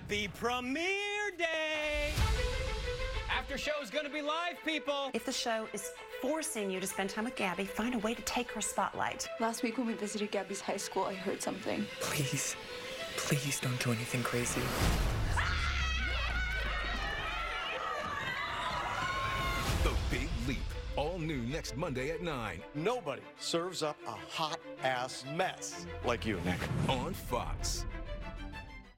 Happy premiere day! After show's gonna be live, people. If the show is forcing you to spend time with Gabby, find a way to take her spotlight. Last week when we visited Gabby's high school, I heard something. Please, please don't do anything crazy. The Big Leap. All new next Monday at 9. Nobody serves up a hot-ass mess like you, Nick. On Fox.